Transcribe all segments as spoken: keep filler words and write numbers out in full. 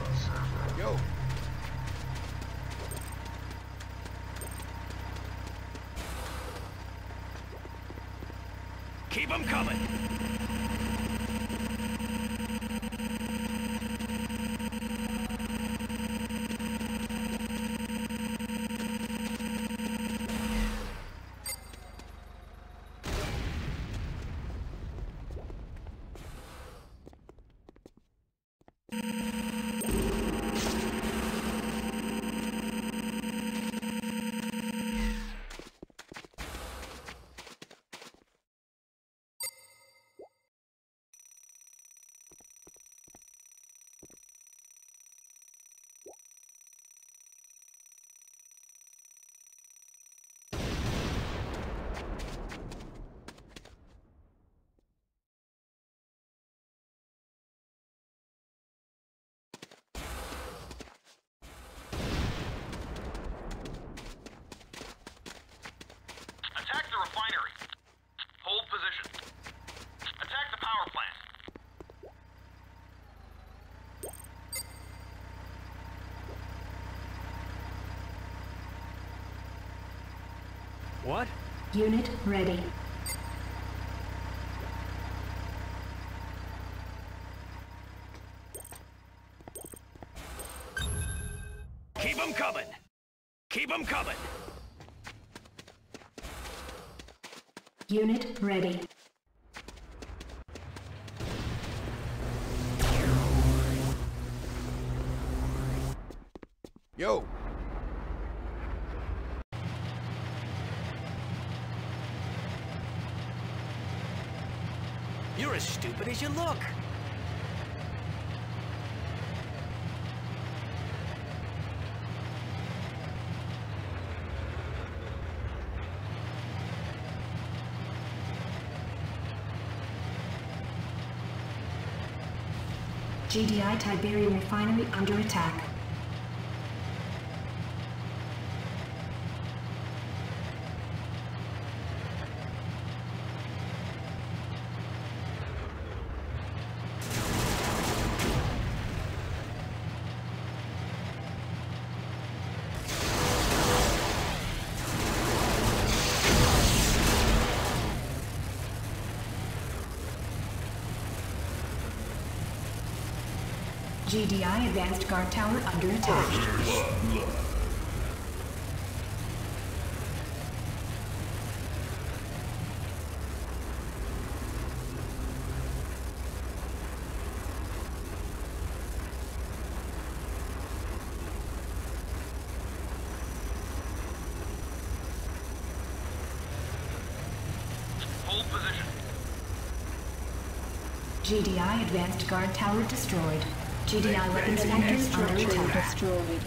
Yo. Keep them coming. Attack the refinery. Hold position. Attack the power plant. What? Unit ready. Keep them coming. Keep them coming. Unit ready. Yo. You're as stupid as you look. G D I Tiberium Refinery under attack. G D I Advanced Guard Tower under attack. Hold position. G D I Advanced Guard Tower destroyed. G D I weapons factories under attack. Destroyed.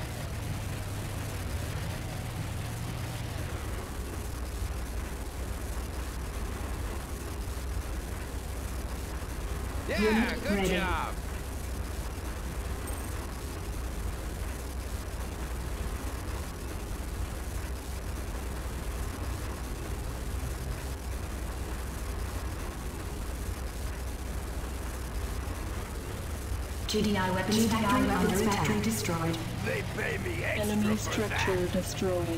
Yeah, Unit good ready. job. G D I weapons factory under attack. Destroyed. They pay me extra Enemy for structure that. destroyed.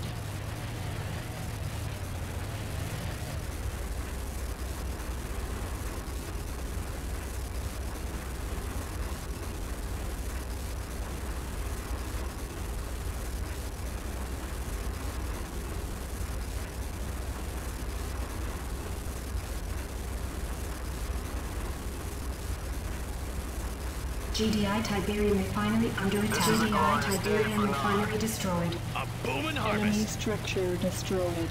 G D I Tiberium Refinery under attack. G D I Tiberium Refinery destroyed. A booming Enemy harvest. structure destroyed.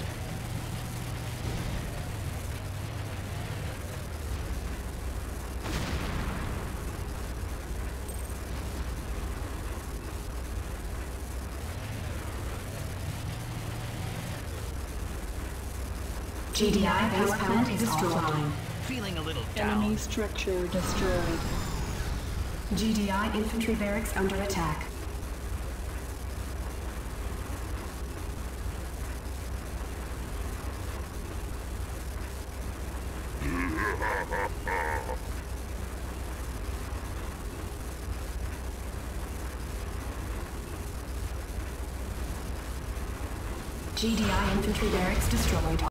G D I power plant is offline. Feeling a little down. Enemy structure destroyed. G D I infantry barracks under attack. G D I infantry barracks destroyed.